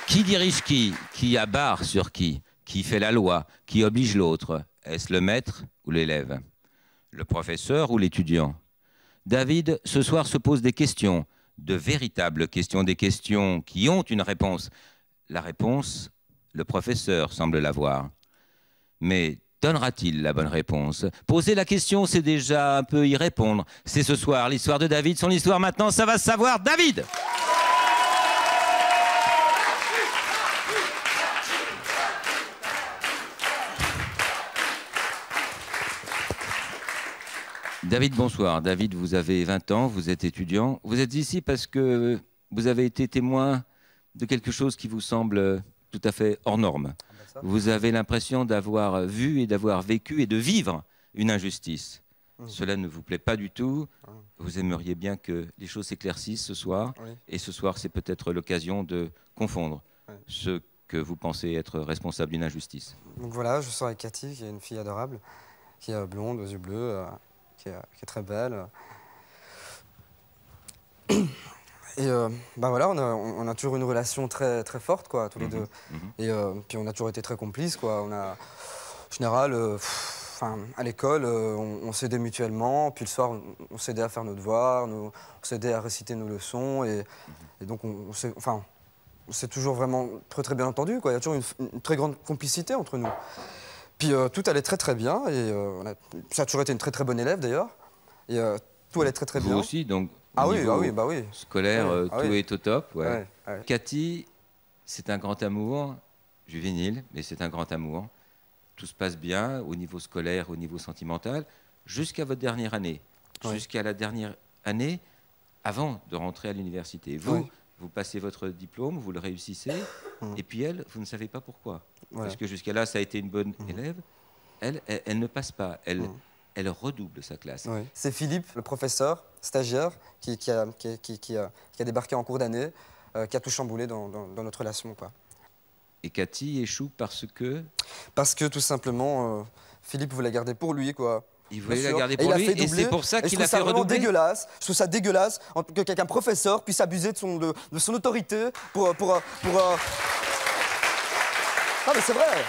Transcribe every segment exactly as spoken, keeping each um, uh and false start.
Qui dirige qui? Qui a barre sur qui? Qui fait la loi? Qui oblige l'autre? Est-ce le maître ou l'élève? Le professeur ou l'étudiant? David, ce soir, se pose des questions, de véritables questions, des questions qui ont une réponse. La réponse, le professeur semble l'avoir. Mais donnera-t-il la bonne réponse? Poser la question, c'est déjà un peu y répondre. C'est ce soir l'histoire de David, son histoire maintenant, ça va se savoir. David! David, bonsoir. David, vous avez vingt ans, vous êtes étudiant. Vous êtes ici parce que vous avez été témoin de quelque chose qui vous semble tout à fait hors norme. Vous avez l'impression d'avoir vu et d'avoir vécu et de vivre une injustice. Mmh. Cela ne vous plaît pas du tout. Mmh. Vous aimeriez bien que les choses s'éclaircissent ce soir. Oui. Et ce soir, c'est peut-être l'occasion de confondre oui. ceux que vous pensez être responsables d'une injustice. Donc voilà, je sors avec Cathy, qui est une fille adorable, qui est blonde, aux yeux bleus, euh, qui, est, qui est très belle. Et euh, ben voilà, on a, on a toujours une relation très, très forte, quoi, tous les mmh, deux. Mmh. Et euh, puis on a toujours été très complices, quoi. On a, en général, euh, pff, à l'école, euh, on, on s'aidait mutuellement. Puis le soir, on, on s'aidait à faire nos devoirs, nous, on s'aidait à réciter nos leçons. Et, et donc, on, on s'est enfin, toujours vraiment très, très bien entendu, quoi. Il y a toujours une, une très grande complicité entre nous. Puis euh, tout allait très, très bien. Et euh, on a, ça a toujours été une très, très bonne élève, d'ailleurs. Et euh, tout allait très, très bien. Vous aussi, donc. Ah oui, ah oui, bah oui. Scolaire, oui. Euh, ah tout oui. est au top. Ouais. Ouais, ouais. Cathy, c'est un grand amour, juvénile, mais c'est un grand amour. Tout se passe bien au niveau scolaire, au niveau sentimental, jusqu'à votre dernière année. Oui. Jusqu'à la dernière année, avant de rentrer à l'université. Vous, oui. vous passez votre diplôme, vous le réussissez, mmh. et puis elle, vous ne savez pas pourquoi. Ouais. Parce que jusqu'à là, ça a été une bonne mmh. élève. Elle, elle, elle ne passe pas. Elle, mmh. elle redouble sa classe. Oui. C'est Philippe, le professeur, stagiaire, qui, qui, a, qui, qui, qui, a, qui a débarqué en cours d'année, euh, qui a tout chamboulé dans, dans, dans notre relation, quoi. Et Cathy échoue parce que Parce que, tout simplement, euh, Philippe voulait la garder pour lui, quoi. Il voulait la garder pour lui, et c'est pour ça qu'il a fait redoubler. Je trouve ça vraiment dégueulasse. Je trouve ça dégueulasse que qu'un professeur puisse abuser de son, de, de son autorité pour... pour, pour euh... Ah, mais c'est vrai.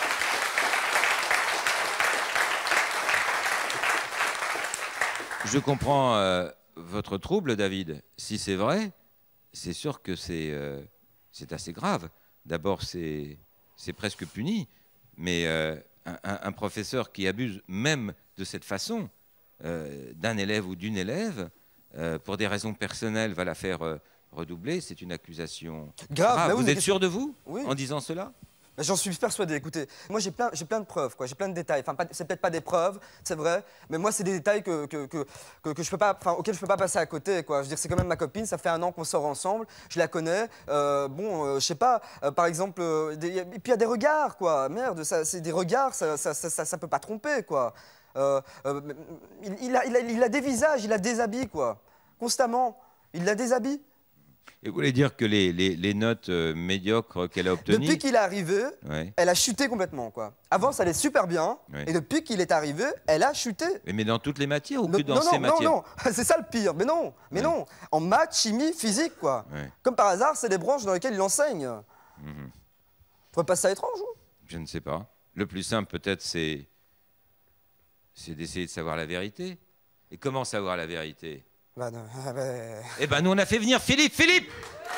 Je comprends euh, votre trouble, David. Si c'est vrai, c'est sûr que c'est euh, c'est assez grave. D'abord, c'est presque puni. Mais euh, un, un professeur qui abuse même de cette façon euh, d'un élève ou d'une élève, euh, pour des raisons personnelles, va la faire euh, redoubler, c'est une accusation grave. grave. Oui, vous êtes sûr de vous oui. en disant cela? J'en suis persuadé, écoutez, moi j'ai plein, j'ai plein de preuves, quoi. J'ai plein de détails, enfin c'est peut-être pas des preuves, c'est vrai, mais moi c'est des détails que, que, que, que, que je peux pas, enfin, auxquels je peux pas passer à côté, quoi. Je veux dire, c'est quand même ma copine, ça fait un an qu'on sort ensemble, je la connais, euh, bon, euh, je sais pas, euh, par exemple, euh, des, et puis il y a des regards, quoi, merde, c'est des regards, ça, ça, ça, ça, ça peut pas tromper, quoi. Euh, euh, il, il, a, il, a, il a des visages, il a des habits, quoi, constamment, il a des habits. Et vous voulez dire que les, les, les notes euh, médiocres qu'elle a obtenues... Depuis qu'il est arrivé, ouais. elle a chuté complètement, quoi. Avant, ça allait super bien, ouais. et depuis qu'il est arrivé, elle a chuté. Mais, mais dans toutes les matières ou no, que dans non, ces non, matières? Non, non, c'est ça le pire. Mais non, mais ouais. non. En maths, chimie, physique, quoi. Ouais. Comme par hasard, c'est des branches dans lesquelles il enseigne. Mm-hmm. Vous trouvez pas ça étrange, vous? Je ne sais pas. Le plus simple, peut-être, c'est... c'est d'essayer de savoir la vérité. Et comment savoir la vérité? Bah non, ah bah... Eh ben, nous, on a fait venir Philippe. Philippe!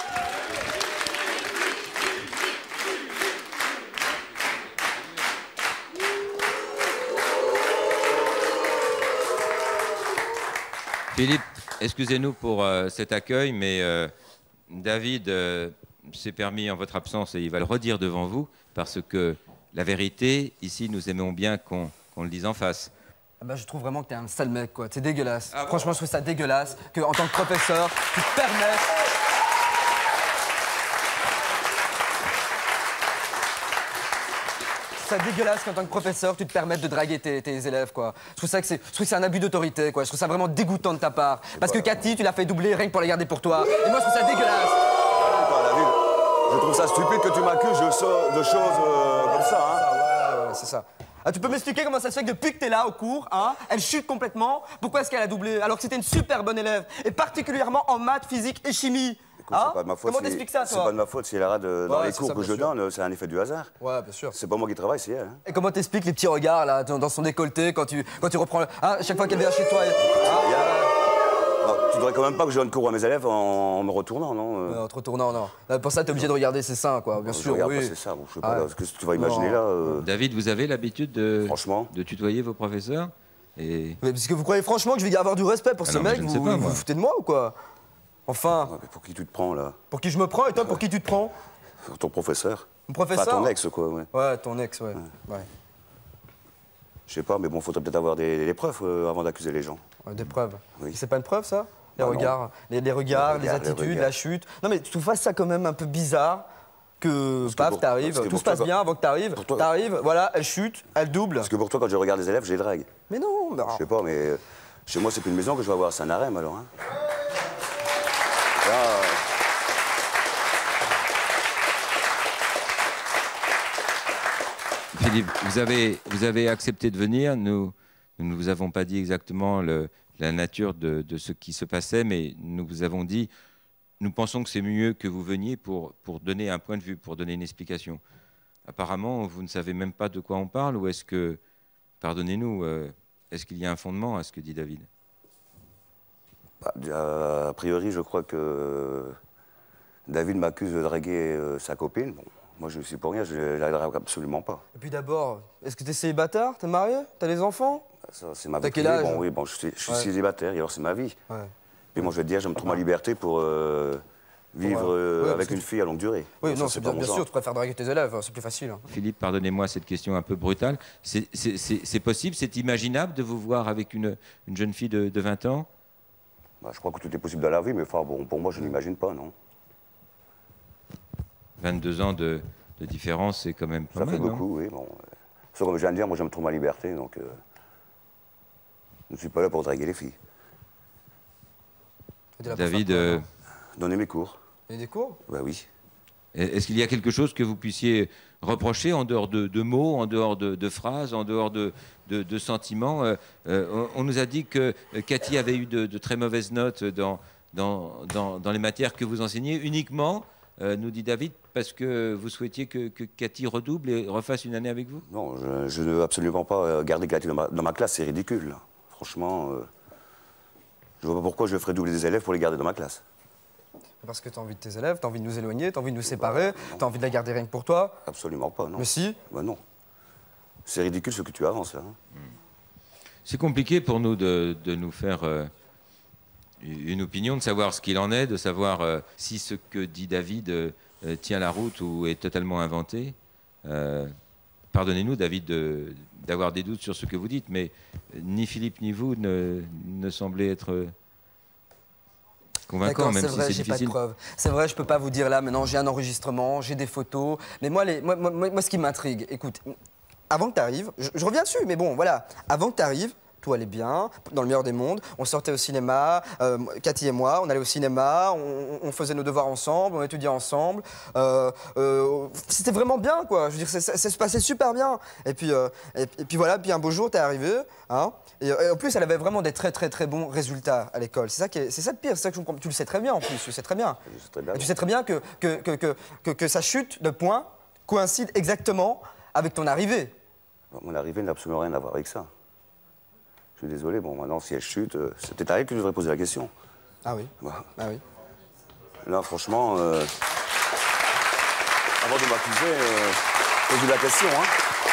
Philippe, excusez-nous pour euh, cet accueil, mais euh, David euh, s'est permis en votre absence, et il va le redire devant vous, parce que la vérité, ici, nous aimons bien qu'on qu'on le dise en face. Ah bah, je trouve vraiment que t'es un sale mec, quoi. T'es dégueulasse. Ah bon? Franchement, je trouve ça dégueulasse qu'en tant que professeur, tu te permets... C'est dégueulasse qu'en tant que professeur, tu te permettes de draguer tes, tes élèves, quoi. Je trouve ça que c'est un abus d'autorité, quoi. Je trouve ça vraiment dégoûtant de ta part. Parce que Cathy, tu l'as fait doubler rien que pour la garder pour toi. Et moi, je trouve ça dégueulasse. Je trouve ça stupide que tu m'accuses de, de choses euh, comme ça, hein. Ouais, ouais, c'est ça. Ah, tu peux m'expliquer comment ça se fait que depuis que t'es là au cours, hein, elle chute complètement? Pourquoi est-ce qu'elle a doublé alors que c'était une super bonne élève? Et particulièrement en maths, physique et chimie. Écoute, Hein? c'est pas de ma faute. Comment si- t'expliques ça, C'est toi? pas de ma faute si elle rate euh, dans Ouais, les c'est cours ça, que bien je sûr. donne, c'est un effet du hasard. Ouais, bien sûr. C'est pas moi qui travaille, c'est elle. Hein. Et comment t'expliques les petits regards, là, dans dans son décolleté, quand tu, quand tu reprends... Le... Hein, chaque fois qu'elle vient chez toi... Elle... Ah, Il y a- Ah, tu devrais quand même pas que je donne cours à mes élèves en, en me retournant, non euh, ouais, en te retournant, non. Là, pour ça, t'es obligé de regarder ses seins, quoi, bien je sûr, regarde oui. pas, c'est ça. Bon, je sais Ah pas, ouais. là, ce que tu vas imaginer Non. là. euh, David, vous avez l'habitude de, Franchement. de tutoyer vos professeurs et... Mais parce que vous croyez franchement que je vais avoir du respect pour Ah ce non, mais mec, je ne vous, sais pas, vous moi. vous foutez de moi ou quoi? Enfin, ouais, mais pour qui tu te prends là? pour qui je me prends et toi, pour qui tu te prends? Pour ton professeur? Mon Enfin, professeur? ton ex, quoi, ouais. Ouais, ton ex, ouais. ouais. Je sais pas, mais bon, faudrait peut-être avoir des, des preuves euh, avant d'accuser les gens. Ouais, des preuves. Oui. C'est pas une preuve, ça? Les Bah non. regards, les, les regards, Les les, regards, les attitudes, regards. la chute. Non, mais tu trouves ça quand même un peu bizarre que, que paf, pour- t'arrives, parce que tout pour se passe toi, bien avant que t'arrives, pour toi- t'arrives, voilà, elle chute, elle double. Parce que pour toi, quand je regarde les élèves, je les drague. Mais non, mais... Je sais pas, mais euh, chez moi, c'est plus une maison que je vais avoir, c'est un harem alors. Hein. Là, euh, Philippe, vous avez, vous avez accepté de venir. Nous nous ne vous avons pas dit exactement le- la nature de, de ce qui se passait, mais nous vous avons dit, nous pensons que c'est mieux que vous veniez pour, pour donner un point de vue, pour donner une explication. Apparemment, vous ne savez même pas de quoi on parle, ou est-ce que, pardonnez-nous, euh, est-ce qu'il y a un fondement à ce que dit David? bah, euh, a priori, je crois que David m'accuse de draguer euh, sa copine. Bon, moi, je ne suis pour rien, je ne la drague absolument pas. Et puis d'abord, est-ce que t'es célibataire? T'es marié? T'as des enfants? Ça, c'est ma T'as vie quel privée. âge? Bon, oui, bon, je suis, je suis Ouais. célibataire, et alors c'est ma vie. Ouais. Puis moi, je vais te dire, j'aime trop ma liberté pour euh, vivre euh, Ouais, parce avec que une tu- fille à longue durée. Oui, Bon, ça, non, c'est pas bien, mon bien genre. sûr, tu préfères draguer tes élèves, c'est plus facile. hein. Philippe, pardonnez-moi cette question un peu brutale. C'est- C'est c'est- c'est possible, c'est imaginable de vous voir avec une, une jeune fille de, de vingt ans? Bah, je crois que tout est possible dans la vie, mais enfin, bon, pour moi, je n'imagine pas, non. vingt-deux ans de, de différence, c'est quand même pas Ça mal, fait non? beaucoup, oui. Bon, euh, sauf comme je viens de dire, moi, j'aime trop ma liberté, donc euh, je ne suis pas là pour draguer les filles. T'es là pour David, faire quoi, euh, non Donner mes cours, Il y a des cours? bah oui. est-ce qu'il y a quelque chose que vous puissiez reprocher en dehors de, de mots, en dehors de, de phrases, en dehors de, de- de sentiments? Euh, euh, on, on nous a dit que euh, Cathy avait eu de, de très mauvaises notes dans, dans, dans, dans les matières que vous enseignez, uniquement, euh, nous dit David, parce que vous souhaitiez que, que Cathy redouble et refasse une année avec vous? Non, je, je ne veux absolument pas euh, garder Cathy dans ma, dans ma classe, c'est ridicule. là. Franchement, euh, je vois pas pourquoi je ferais doubler des élèves pour les garder dans ma classe. Parce que t'as envie de tes élèves, t'as envie de nous éloigner, t'as envie de nous séparer, t'as envie de la garder rien que pour toi. Absolument pas, non. Mais si. Bah non. C'est ridicule ce que tu avances, là. hein. C'est compliqué pour nous de, de nous faire euh, une opinion, de savoir ce qu'il en est, de savoir euh, si ce que dit David euh, euh, tient la route ou est totalement inventé. Euh, Pardonnez-nous, David, de- d'avoir des doutes sur ce que vous dites, mais euh, ni Philippe ni vous ne, ne semblez être euh, convaincants, D'accord, même c'est si vrai, c'est j'ai pas de difficile. preuves. C'est vrai, je peux pas vous dire là, maintenant j'ai un enregistrement, j'ai des photos. Mais moi, les, moi, moi, moi, ce qui m'intrigue, écoute, avant que tu arrives, je, je reviens dessus, mais bon, voilà, avant que tu arrives, tout allait bien, dans le meilleur des mondes. On sortait au cinéma, euh, Cathy et moi, on allait au cinéma, on, on faisait nos devoirs ensemble, on étudiait ensemble. Euh, euh, C'était vraiment bien, quoi. Je veux dire, ça, ça- ça se passait super bien. Et puis, euh, et, et puis voilà, puis un beau jour, t'es arrivé, hein. Et, et en plus, elle avait vraiment des très très très bons résultats à l'école. C'est ça qui est, c'est ça le pire, c'est ça que je comprends. Tu le sais très bien en plus, tu le sais très bien. Je sais très bien. Et tu sais très bien que, que, que, que, que, que sa chute de points coïncide exactement avec ton arrivée. Mon arrivée n'a absolument rien à voir avec ça. Je suis désolé, bon, maintenant, si elle chute, euh, c'est peut-être à elle que je devrais poser la question. Ah oui. Bah, Ah oui. là, franchement, euh, avant de m'accuser, euh, posez la question, hein.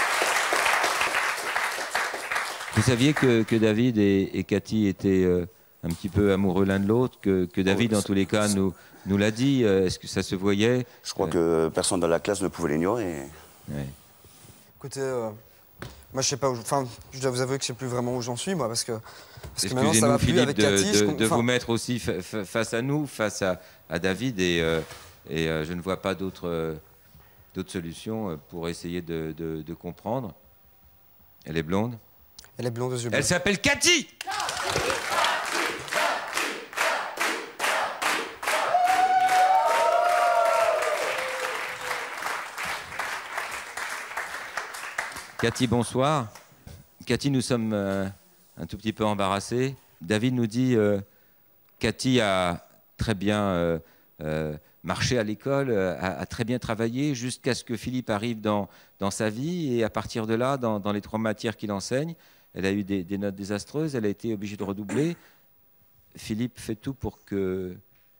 Vous saviez que, que David et, et Cathy étaient euh, un petit peu amoureux l'un de l'autre, que, que David, Oh, en tous les cas, nous, nous l'a dit. euh, Est-ce que ça se voyait? Je crois que personne dans la classe ne pouvait l'ignorer. Ouais. Écoutez, euh, moi je sais pas où. je- Enfin, je dois vous avouer que je sais plus vraiment où j'en suis, moi, parce que. Parce que maintenant ça Excusez-nous, va plus Philippe, avec de, Cathy. de- je de com- enfin, vous mettre aussi fa- fa- face à nous, face à, à David, et, euh, et euh, je ne vois pas d'autres euh, d'autres solutions euh, pour essayer de, de- de comprendre. Elle est blonde. Elle est blonde aux yeux bleus. Elle s'appelle Cathy. Cathy, bonsoir. Cathy, nous sommes euh, un tout petit peu embarrassés. David nous dit euh, Cathy a très bien euh, euh, marché à l'école, a, a très bien travaillé jusqu'à ce que Philippe arrive dans, dans sa vie. Et à partir de là, dans, dans les trois matières qu'il enseigne, elle a eu des, des notes désastreuses, elle a été obligée de redoubler. Philippe fait tout pour que,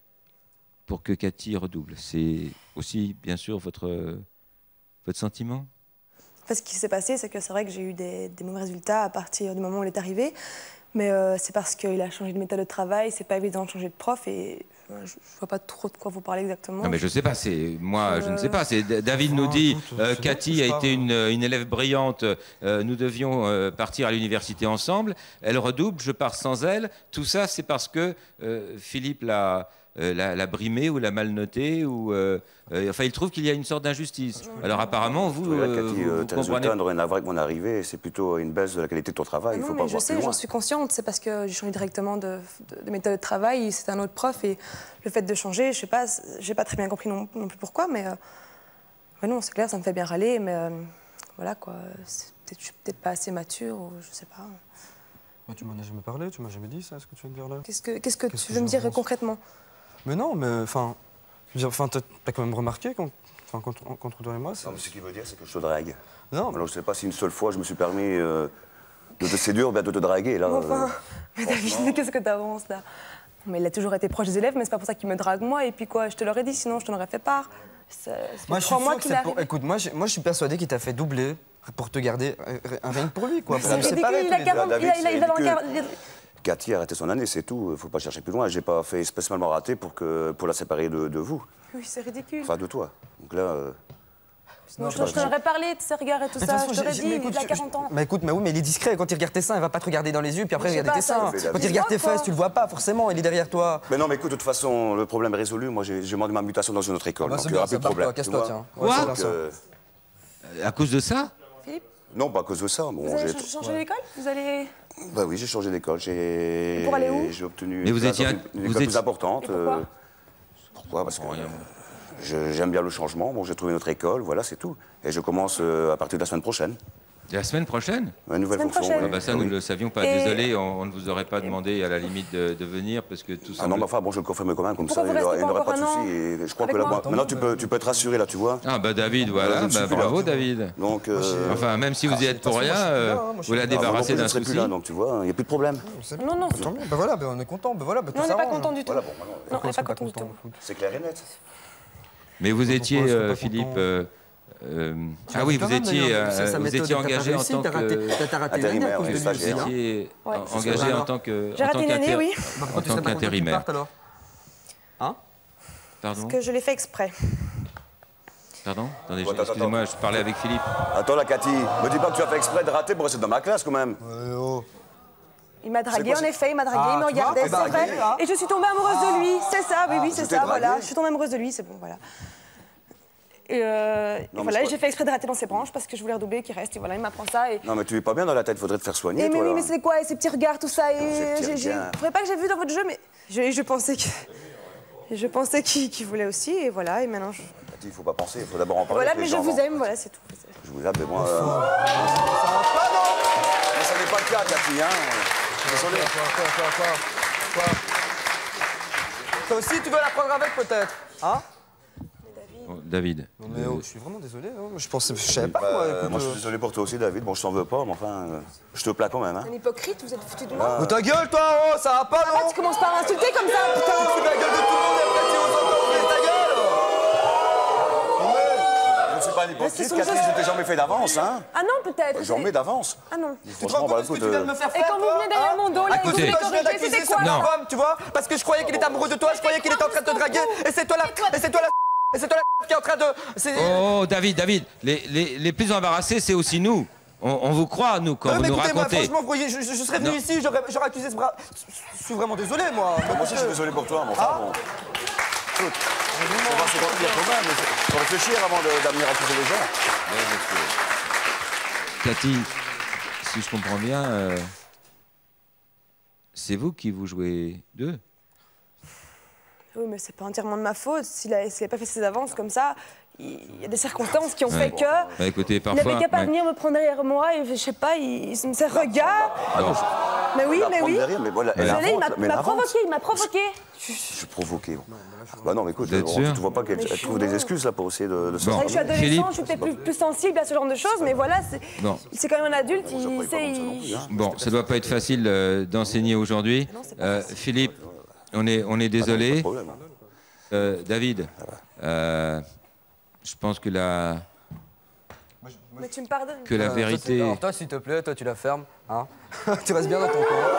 pour que Cathy redouble. C'est aussi, bien sûr, votre, votre sentiment? En fait, ce qui s'est passé, c'est que c'est vrai que j'ai eu des, des mauvais résultats à partir du moment où il est arrivé. Mais euh, c'est parce qu'il a changé de méthode de travail, c'est pas évident de changer de prof et euh, je, je vois pas trop de quoi vous parlez exactement. Non mais je sais pas, c'est moi euh... je ne sais pas. C'est David nous dit euh, Cathy a été une, une élève brillante. Euh, nous devions euh, partir à l'université ensemble. Elle redouble, je pars sans elle. Tout ça, c'est parce que euh, Philippe l'a euh, l'a, l'a brimée ou l'a mal notée ou euh, euh, enfin il trouve qu'il y a une sorte d'injustice. Alors apparemment vous, euh, Cathy, vous, vous tes comprenez. résultats n'ont rien à voir avec mon arrivée. C'est plutôt une baisse de la qualité de ton travail. Ah Il non, faut mais pas je voir sais, plus loin. j'en suis consciente. C'est parce que j'ai changé directement de, de, de méthode de travail. C'est un autre prof et le fait de changer, je sais pas, j'ai pas très bien compris non, non plus pourquoi, mais euh, ouais, non, c'est clair, ça me fait bien râler, mais euh, voilà quoi. Peut-être, je suis peut-être pas assez mature ou je sais pas. Bah, tu m'en as jamais parlé, tu m'as jamais dit ça, ce que tu viens de dire là. Qu'est-ce que, qu'est-ce que Qu'est-ce tu que veux me dire j'avance concrètement? Mais non, mais enfin, je veux dire, enfin, t'as t'as quand même remarqué quand, enfin, contre, contre toi et moi. Non, mais ce qu'il veut dire, c'est que je te drague. Non. Alors je sais pas si une seule fois je me suis permis euh, de te séduire ou bien de te draguer. Là, Enfin, euh, mais David, qu'est-ce que t'avances là? Mais il a toujours été proche des élèves, mais c'est pas pour ça qu'il me drague moi. Et puis quoi, je te l'aurais dit, sinon je t'en aurais fait part. C'est, c'est Moi, je suis trois mois sûr que qu'il c'est est pour... arrivé. Écoute, moi, je, moi, je suis persuadé qu'il t'a fait doubler pour te garder euh, rien que pour lui, quoi. C'est Pour ridicule, séparer il tous a les deux. quarante, il a, il a, il a David, quarante- Cathy a arrêté son année, c'est tout. Il faut pas chercher plus loin. J'ai pas fait spécialement raté pour, que, pour la séparer de, de vous. Oui, c'est ridicule. Enfin, de toi. Donc là... euh, Sinon, je, je t'en aurais parlé de ses regards et tout Mais de ça. toute Je façon, t'aurais j'ai- dit, mais écoute, il a je- quarante ans. Mais écoute, mais oui, mais il est discret. Quand il regarde tes seins, il va pas te regarder dans les yeux, puis après Mais je sais regarder tes pas, seins. ça- Quand ça- il regarde tes ça- fesses, tu le vois pas forcément. Il est derrière toi. Mais non, mais écoute, de toute façon, le problème est résolu. Moi, j'ai j'ai demandé ma mutation dans une autre école. Bah, donc c'est il n'y aura bien, plus de ça, problème. barre-toi, tu casse-toi, vois. tiens. Quoi Ouais, c'est Donc, bien ça. euh, À cause de ça? Philippe, non, pas à cause de ça. Bon, vous allez j'ai- changer d'école? Vous allez... Bah oui, j'ai changé d'école. J'ai Et pour aller où? J'ai obtenu Mais vous une place étiez dans un- une, une vous école plus étiez- importante. Et pourquoi euh, Pourquoi Parce que Rien. je- j'aime bien le changement. Bon, j'ai trouvé une autre école, voilà, c'est tout. Et je commence euh, à partir de la semaine prochaine. La semaine prochaine? Une nouvelle Semaine fonction. prochaine. oui. Ah bah ça, Oui. nous ne le savions pas. Et- Désolé, on, on ne vous aurait pas demandé à la limite de, de venir parce que tout ça. Ah non, mais enfin, bon, je le confirme quand même, comme Pourquoi ça, vous il n'y aura, restez il n'y pas aura pas de encore un souci. an Et je crois avec que là, moi bon, maintenant, tu peux, tu peux être rassuré, là, tu vois. Ah bah David, voilà, je ne suis bah, plus là. bravo David. Donc, euh, Enfin, même si vous y êtes pour de toute rien, façon, moi, je suis euh, là, hein, moi, je suis vous la là. ah, moi non débarrassez plus, je d'un ne serai souci. plus là, donc tu vois, il n'y a plus de problème. Non, non, Tant mieux. Bah voilà, bah, on est content. Bah voilà, bah, tout non, on n'est pas s'arrange. content du tout. Voilà, bon, maintenant, Non, on n'est Pourquoi pas on serait content du tout. c'est clair et net. Mais vous Pourquoi étiez, on serait euh, pas Philippe. content euh, euh, Ça ah oui, arrive vous quand même, étiez, d'ailleurs, euh, c'est sa vous méthode, étiez t'as pas engagé en réussi, tant t'as raté- que. T'as raté l'année à Intérimaire, cause de oui, lui stagiaire. Vous aussi, hein. étiez Ouais. en- C'est engagé ça. en tant que. J'ai en raté tant une année, qu'intér- oui. Bah, En pourquoi tu tant serais pas content qu'il qu'intérimaire. parte, alors Hein Pardon. Que je l'ai fait exprès. Pardon. Attendez, Attends, attends, excusez-moi, je parlais avec Philippe. Attends, la Cathy, me dis pas que tu as fait exprès de rater pour rester dans ma classe, quand même. Ouais, oh. Il m'a dragué, quoi, en c'est- effet, il m'a dragué, Ah, il me tu vois, regardait, eh ben, c'est vrai. dragué, hein. Et je suis tombée amoureuse de lui, c'est ça, oui, oui, je c'est t'ai ça, dragué. voilà. Je suis tombée amoureuse de lui, c'est bon, voilà. Et, euh, et mais voilà, c'est j'ai pas- fait exprès de rater dans ses branches parce que je voulais redoubler qu'il reste. Et voilà, il m'apprend ça. Et, Non, mais tu es pas bien dans la tête, faudrait te faire soigner, et mais toi, oui, là. mais c'est quoi, et ces petits regards, tout ça. ces Et petits j'ai- j'ai- regards. faudrait pas que j'ai vu dans votre jeu, mais je, je pensais que. Je pensais qu'il qu'il voulait aussi, et voilà, et maintenant je. Cathy, il faut pas penser, il faut d'abord en parler Voilà, avec mais les je gens vous avant. aime, voilà, c'est tout. Je vous aime, mais moi... euh, Mais ça n'est pas le cas, Cathy, hein. Désolé. Quoi, quoi, quoi, quoi, quoi Toi aussi, tu veux la prendre avec, peut-être Hein Oh, David. Non, mais oh, je suis vraiment désolé. hein. Je pensais, je savais pas, moi. Euh, écoute, moi, je euh. suis désolé pour toi aussi, David. Bon, je t'en veux pas, mais enfin, euh, je te plains quand même, hein. Un hypocrite, vous êtes foutu de moi. Oh, ta gueule, toi, oh, ça va pas, Ah, non tu commences par m'insulter comme ça, Tu putain. fous de la gueule de tout le monde et après tu oses encore ouvrir ta gueule Je ne suis pas un Mais hypocrite, ce sont Cathy, juste- je t'ai jamais fait d'avance, hein. Ah non, peut-être. J'en mets d'avance. Ah non. Tu te Franchement, rends bah compte de ce que écoute... tu viens de euh, me faire Et faire, quand vous toi, venez derrière hein mon dos, là, À et cause vous de voulez toi, je viens corriger, d'accuser c'était ce quoi, là femme, tu vois Parce que je croyais qu'il était amoureux de toi, je croyais qu'il était en train de te draguer, et c'est toi la... Et c'est toi la... Et c'est toi la... qui est en train de... c'est- Oh, David, David, les, les, les plus embarrassés, c'est aussi nous. On, on vous croit, nous, quand Non, vous mais nous écoutez, moi, racontez. franchement, vous voyez, je, je- je serais venu Non. ici, j'aurais j'aurais accusé ce bras... Je suis vraiment désolé, moi. Moi aussi, je suis désolé pour toi, mais enfin, Ah. bon... Écoute, on va se retenir quand même, il faut réfléchir avant de- d'amener à accuser les gens. Cathy, si je comprends bien, euh, c'est vous qui vous jouez d'eux. Oui, mais c'est pas entièrement de ma faute. S'il a- s'il n'avait pas fait ses avances comme ça, il y a des circonstances qui ont Ouais. fait que. Bah, écoutez, Il parfois. n'avait qu'à pas ouais. venir me prendre derrière moi et je sais pas, il, il me ses regards. Non. Mais oui, la mais prendre oui. derrière, mais voilà, elle Désolé, il invente, m'a- mais m'a elle invente. provoqué, il m'a provoqué. Je suis provoqué. Bon. Bah non, mais écoute, Vous êtes on- sûr tu vois pas qu'elle Mais elle je trouve suis des excuses là pour essayer de, de se Bon. C'est vrai que je suis adolescente, Philippe. je suis peut-être plus, plus sensible à ce genre de choses, mais voilà, c'est Bon. c'est quand même un adulte, Bon, ça pourrait il pas sait... comme ça non il- plus, hein. Bon, ça doit pas être facile euh, d'enseigner aujourd'hui. Non, c'est pas Euh, facile. Philippe, on est, on est Ah non, pas de désolé. problème, hein. Euh, David, euh, je pense que la, Mais tu me pardonnes. que la Euh, toi, c'est- vérité... Alors toi, s'il te plaît, toi, tu la fermes. Hein tu restes bien dans ton coin.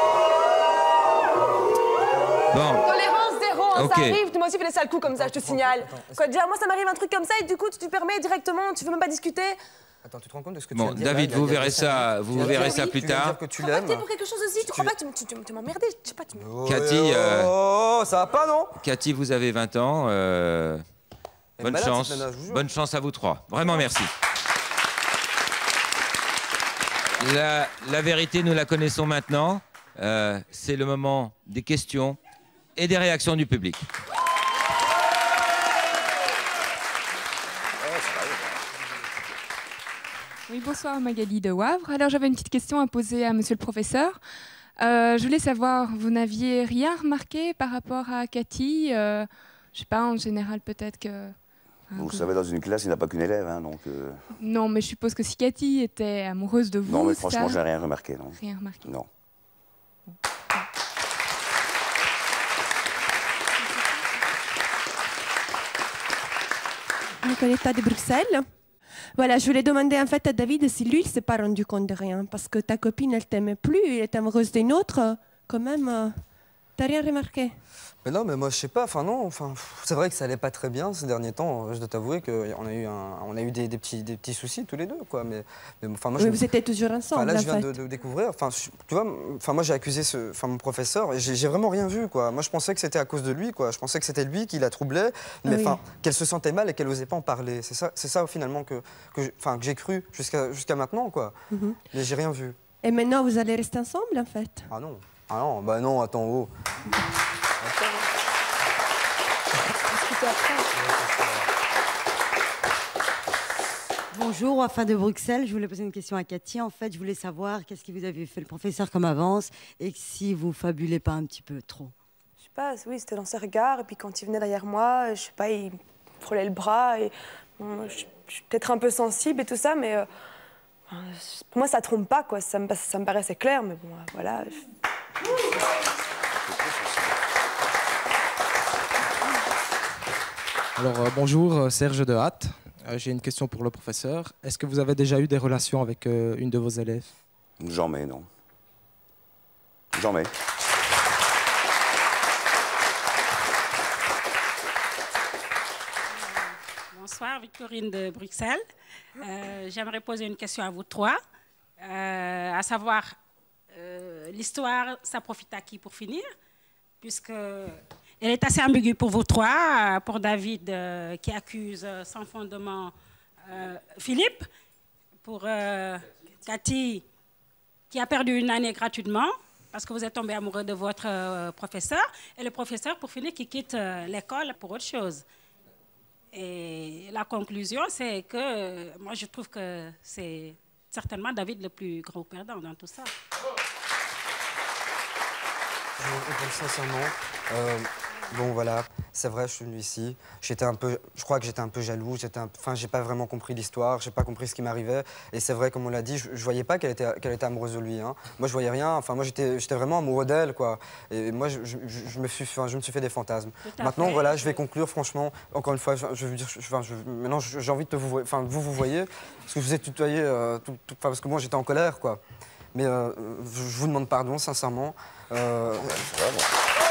Bon, Tolérance zéro, hein, Ok. ça arrive, moi aussi fais des sales coups comme ça, je te signale. Quoi, déjà, moi ça m'arrive un truc comme ça et du coup tu te permets directement, tu veux même pas discuter. Attends, tu te rends compte de ce que Bon, tu viens de dire David, là, il y a- vous il y a verrez deux ça- secondes. vous Tu viens de verrez dire- ça tu plus viens de tard. dire que tu Tu crois pas que t'es l'aimes. pour quelque chose aussi, tu crois pas que tu, tu, tu, tu m'emmerdes, je sais pas, tu me... Oh, Cathy, oh, euh, oh, ça va pas, non? Cathy, vous avez vingt ans. euh, Elle est bonne malade, chance. cette nana, je vous jure. Bonne chance à vous trois. Vraiment, merci. La, la vérité, nous la connaissons maintenant. Euh, C'est le moment des questions et des réactions du public. Oui, bonsoir Magali de Wavre. Alors j'avais une petite question à poser à monsieur le professeur. Euh, je voulais savoir, vous n'aviez rien remarqué par rapport à Cathy euh, Je sais pas, en général peut-être que... Vous que- savez, dans une classe, il n'y a pas qu'une élève, hein, donc... euh, Non, mais je suppose que si Cathy était amoureuse de vous, Non, mais ça... franchement, j'ai rien remarqué, non. Rien remarqué. Non. Nicoletta de Bruxelles. Voilà, je voulais demander en fait à David si lui, il s'est pas rendu compte de rien. Parce que ta copine, elle t'aimait plus, elle est amoureuse d'une autre. euh, Quand même, euh, t'as rien remarqué? Mais non, mais moi, je sais pas. Enfin, non. Enfin, pff, c'est vrai que ça allait pas très bien ces derniers temps. Je dois t'avouer qu'on a eu, un, on a eu des, des petits, des petits soucis tous les deux, quoi. Mais, mais enfin, moi, je Mais me- vous étiez toujours Enfin, ensemble, là, en je viens fait. de, de découvrir. Enfin, je- tu vois, enfin, moi, j'ai accusé ce, enfin, mon professeur et j'ai j'ai vraiment rien vu, quoi. Moi, je pensais que c'était à cause de lui, quoi. Je pensais que c'était lui qui la troublait, mais Oui. enfin, qu'elle se sentait mal et qu'elle osait pas en parler. C'est ça, c'est ça finalement que, que, je- enfin, que j'ai cru jusqu'à jusqu'à maintenant, quoi. Mhm. Mais j'ai rien vu. Et maintenant, vous allez rester ensemble, en fait? Ah non, ah non, bah non, attends, oh. Discuter après. Bonjour, Wafa de Bruxelles. Je voulais poser une question à Cathy. En fait, je voulais savoir qu'est-ce que vous avez fait le professeur comme avance et si vous fabulez pas un petit peu trop. Je sais pas, oui, c'était dans ses regards et puis quand il venait derrière moi, je sais pas, il me frôlait le bras et bon, je, je suis peut-être un peu sensible et tout ça, mais euh, enfin, pour moi ça trompe pas, quoi. Ça me, ça me paraissait clair, mais bon, euh, voilà. Alors euh, bonjour, euh, Serge de Hatt. Euh, J'ai une question pour le professeur. Est-ce que vous avez déjà eu des relations avec euh, une de vos élèves? Jamais, non. Jamais. Bonsoir, Victorine de Bruxelles. Euh, J'aimerais poser une question à vous trois, euh, à savoir, euh, l'histoire, ça profite à qui pour finir? Puisque elle est assez ambiguë pour vous trois, euh, pour David euh, qui accuse euh, sans fondement euh, Philippe, pour euh, Cathy qui a perdu une année gratuitement parce que vous êtes tombé amoureux de votre euh, professeur, et le professeur, pour finir, qui quitte euh, l'école pour autre chose. Et la conclusion, c'est que euh, moi, je trouve que c'est certainement David le plus gros perdant dans tout ça. Je vous réponds sincèrement. Euh, bon, voilà, c'est vrai, je suis venu ici. J'étais un peu, je crois que j'étais un peu jaloux. J'étais, un- enfin, j'ai pas vraiment compris l'histoire. J'ai pas compris ce qui m'arrivait. Et c'est vrai, comme on l'a dit, je, je voyais pas qu'elle était, qu'elle était amoureuse de lui. Hein. Moi, je voyais rien. Enfin, moi, j'étais, j'étais vraiment amoureux d'elle, quoi. Et moi, je, je- je- je me suis, enfin, je me suis fait des fantasmes. à Maintenant, fait. voilà, je vais conclure. Franchement, encore une fois, je, je veux dire, je- enfin, je- maintenant, je- j'ai envie de te vous, enfin, vous vous voyez, parce que je vous ai tutoyé, euh, tout- tout- enfin, parce que moi, j'étais en colère, quoi. Mais euh, je je vous demande pardon, sincèrement. Euh, Ça va, bon.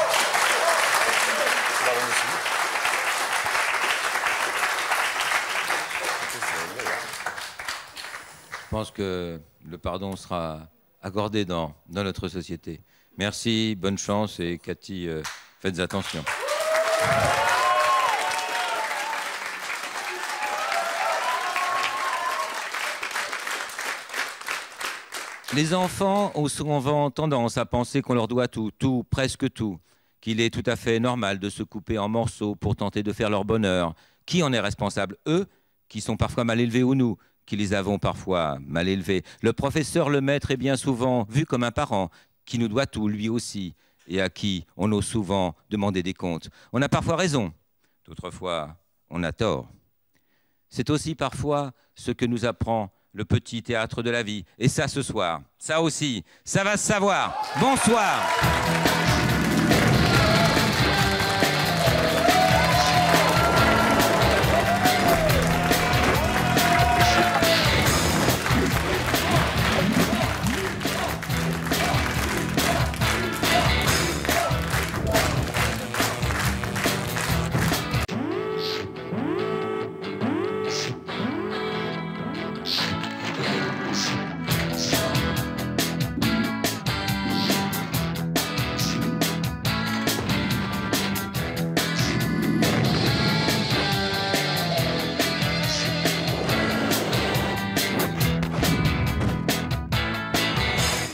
Je pense que le pardon sera accordé dans, dans notre société. Merci, bonne chance et Cathy, euh, faites attention. Les enfants ont souvent tendance à penser qu'on leur doit tout, tout, presque tout, qu'il est tout à fait normal de se couper en morceaux pour tenter de faire leur bonheur. Qui en est responsable? Eux, qui sont parfois mal élevés, ou nous, qui les avons parfois mal élevés? Le professeur, le maître, est bien souvent vu comme un parent qui nous doit tout, lui aussi, et à qui on ose souvent demander des comptes. On a parfois raison, d'autres fois, on a tort. C'est aussi parfois ce que nous apprend le petit théâtre de la vie. Et ça, ce soir, ça aussi, ça va se savoir. Bonsoir.